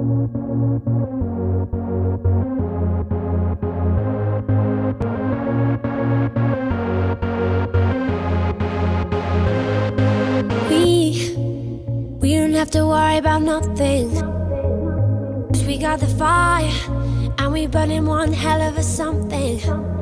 We don't have to worry about nothing, 'cause we got the fire, and we burning one hell of a something.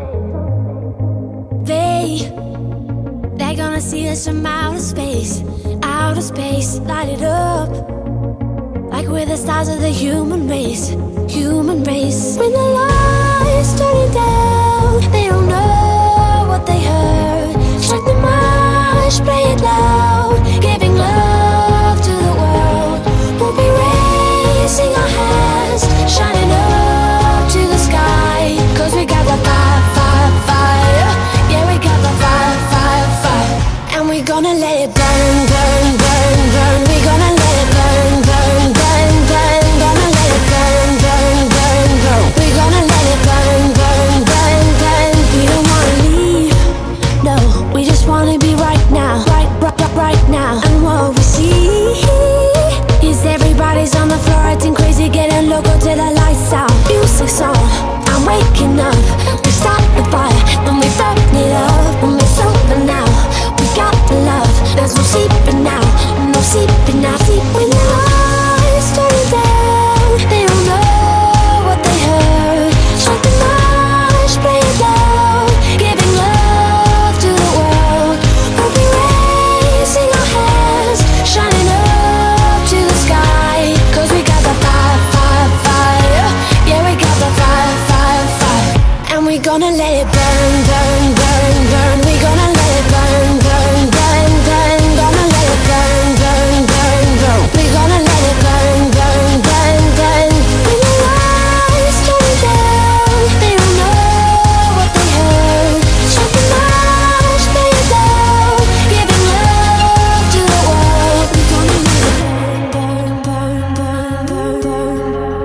They're gonna see us from outer space, light it up, like we're the stars of the human race, human race. When the lights turning down, they don't know what they heard. Strike the march, play it loud, giving love to the world. We'll be raising our hands, shining up to the sky, 'cause we got the fire, fire, fire. Yeah, we got the fire, fire, fire. And we're gonna let it burn, burn, burn, burn. We're gonna let it burn, burn, burn, burn. Gonna let it burn, burn, burn, burn. We're gonna let it burn, burn, burn, burn. We don't wanna leave, no, we just wanna be right now, right now. And what we see is everybody's on the floor acting crazy, getting loco till the lights out. Music's on, I'm waking up. We start the fire, then we burn it up. When we're sober now, we got the love. There's no sleeping now, no sleeping now. When the lights turn down, they don't know what they heard. Strike the march, play it loud, giving love to the world. We'll be raising our hands, shining up to the sky, 'cause we got the fire, fire, fire. Yeah, we got the fire, fire, fire. And we're gonna let it burn, burn, burn, burn. We're gonna let it burn, burn, burn, burn. Gonna let it burn, burn, burn, burn. We're gonna let it burn, burn, burn, burn. When the lights turn down, they don't know what they heard. Strike the march, play it loud, giving love to the world. We're gonna let it burn, burn, burn, burn, burn,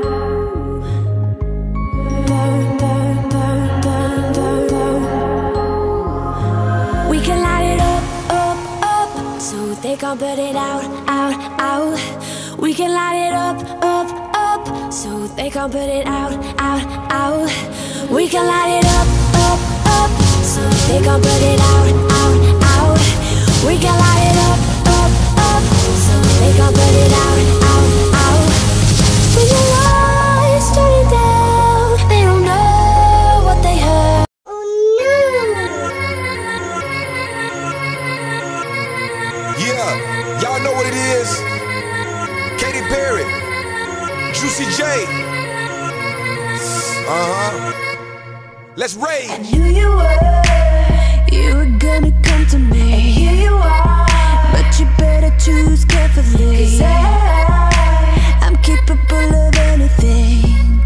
burn, burn, burn, burn, burn, burn. We can light it up, up, up, so they can't put it out, out, out. We can light it up, up, up, so they can't put it out, out, out. We can light it up, up, up, so they can't put it out, out, out. We can light it up, up, up, so they can't put it out, out, out. When the lights turn down, they don't know what they heard. Yeah, y'all know what it is. Katy Perry, Juicy J. Let's rage. I knew you were gonna come to me, and here you are. But you better choose carefully, 'cause I'm capable of anything,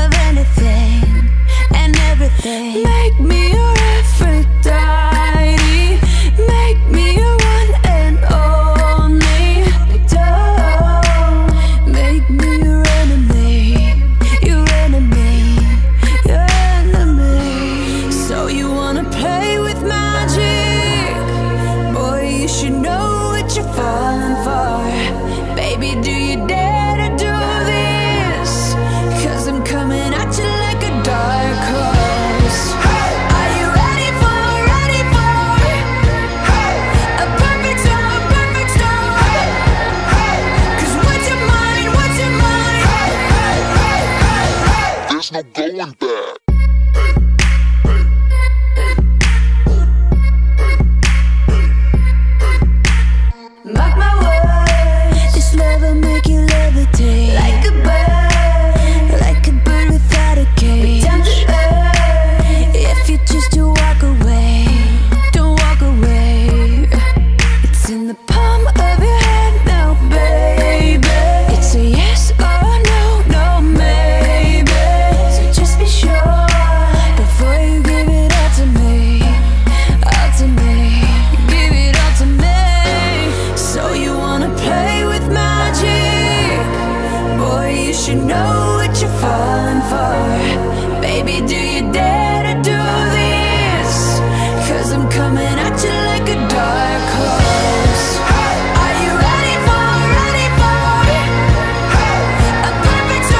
and everything. Make me your Aphrodite, make me your one and only. Don't make me your enemy, your enemy, your enemy. So you wanna play with magic? Boy, you should know what you're falling for. Baby, do you dare to do this? 'Cause I'm coming at you like a dark horse. Are you ready for a perfect storm, perfect storm? 'Cause what's your mind, what's your mind? There's no going back. Mark my words, this love will make you levitate, like a bird without a cage. Down to earth, if you choose to walk away, don't walk away. It's in the palm of your hand now, baby. It's a yes or no, no maybe. So just be sure before you give it all to me, all to me. Give it all to me. So you wanna play with magic? Boy, you should know what you're falling for. Baby, do you dare to do this? 'Cause I'm coming at you like a dark horse. Are you ready for a perfect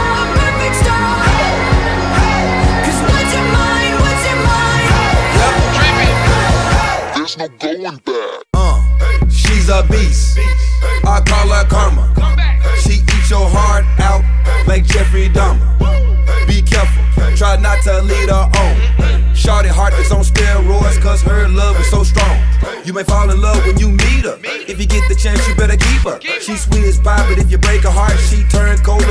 You may fall in love when you meet her. If you get the chance, you better keep her. She's sweet as pie, but if you break her heart, she turn cold